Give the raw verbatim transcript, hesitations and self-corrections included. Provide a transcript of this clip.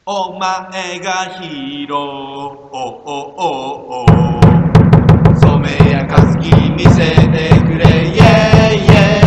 お前がヒーロー、おおおお染谷かすき見せてくれ、イェイイェイ